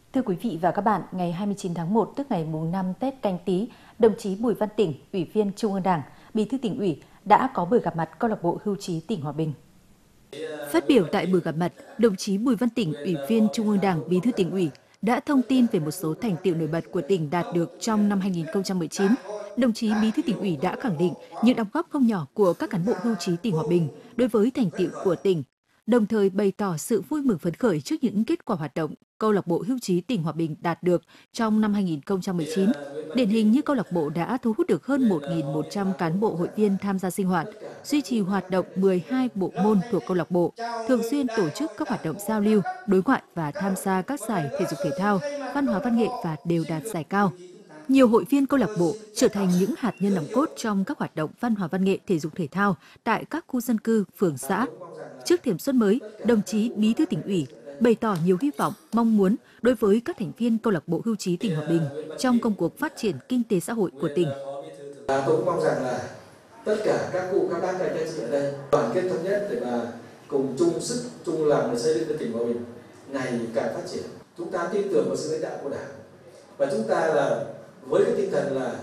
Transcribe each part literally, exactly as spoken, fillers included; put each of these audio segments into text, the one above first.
Thưa quý vị và các bạn, ngày hai mươi chín tháng một, tức ngày mùng năm Tết Canh Tý, đồng chí Bùi Văn Tỉnh, Ủy viên Trung ương Đảng, Bí thư Tỉnh ủy đã có buổi gặp mặt câu lạc bộ Hưu trí tỉnh Hòa Bình. Phát biểu tại buổi gặp mặt, đồng chí Bùi Văn Tỉnh, Ủy viên Trung ương Đảng, Bí thư Tỉnh ủy đã thông tin về một số thành tựu nổi bật của tỉnh đạt được trong năm hai nghìn không trăm mười chín. Đồng chí Bí thư Tỉnh ủy đã khẳng định những đóng góp không nhỏ của các cán bộ hưu trí tỉnh Hòa Bình đối với thành tựu của tỉnh, đồng thời bày tỏ sự vui mừng phấn khởi trước những kết quả hoạt động câu lạc bộ hưu trí tỉnh Hòa Bình đạt được trong năm hai nghìn không trăm mười chín. Điển hình như câu lạc bộ đã thu hút được hơn một nghìn một trăm cán bộ hội viên tham gia sinh hoạt, duy trì hoạt động mười hai bộ môn thuộc câu lạc bộ, thường xuyên tổ chức các hoạt động giao lưu, đối ngoại và tham gia các giải thể dục thể thao, văn hóa văn nghệ và đều đạt giải cao. Nhiều hội viên câu lạc bộ trở thành những hạt nhân nòng cốt trong các hoạt động văn hóa văn nghệ thể dục thể thao tại các khu dân cư, phường xã. Trước thềm xuân mới, đồng chí Bí thư Tỉnh ủy bày tỏ nhiều hy vọng, mong muốn đối với các thành viên câu lạc bộ hưu trí tỉnh Hòa Bình trong công cuộc phát triển kinh tế xã hội của tỉnh. Tôi cũng mong rằng là tất cả các cụ, các bác, các anh chị ở đây đoàn kết thống nhất để mà cùng chung sức, chung lòng để xây dựng cái tỉnh Hòa Bình ngày càng phát triển. Chúng ta tin tưởng vào sự lãnh đạo của Đảng và chúng ta là với cái tinh thần là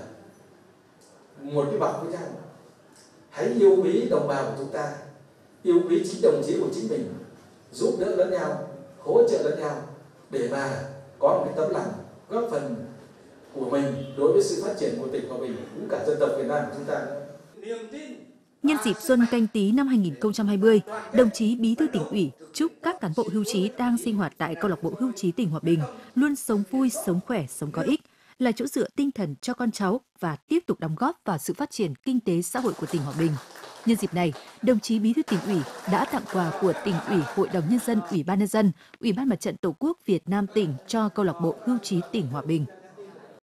một cái bọc với nhau. Hãy yêu quý đồng bào của chúng ta, yêu quý chính đồng chí của chính mình, giúp đỡ lẫn nhau, hỗ trợ lẫn nhau để mà có một cái tấm lòng góp phần của mình đối với sự phát triển của tỉnh Hòa Bình cũng cả dân tộc Việt Nam của chúng ta. Nhân dịp Xuân Canh Tý năm hai nghìn không trăm hai mươi, đồng chí Bí thư Tỉnh ủy chúc các cán bộ hưu trí đang sinh hoạt tại câu lạc bộ hưu trí tỉnh Hòa Bình luôn sống vui, sống khỏe, sống có ích, là chỗ dựa tinh thần cho con cháu và tiếp tục đóng góp vào sự phát triển kinh tế xã hội của tỉnh Hòa Bình. Nhân dịp này, đồng chí Bí thư Tỉnh ủy đã tặng quà của Tỉnh ủy, Hội đồng Nhân dân, Ủy ban Nhân dân, Ủy ban Mặt trận Tổ quốc Việt Nam tỉnh cho câu lạc bộ hưu trí tỉnh Hòa Bình.